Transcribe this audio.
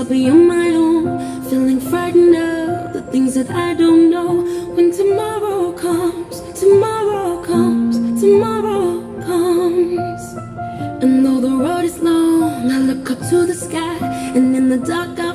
be on my own, feeling frightened of the things that I don't know. When tomorrow comes, tomorrow comes, tomorrow comes. And though the road is long, I look up to the sky, and in the dark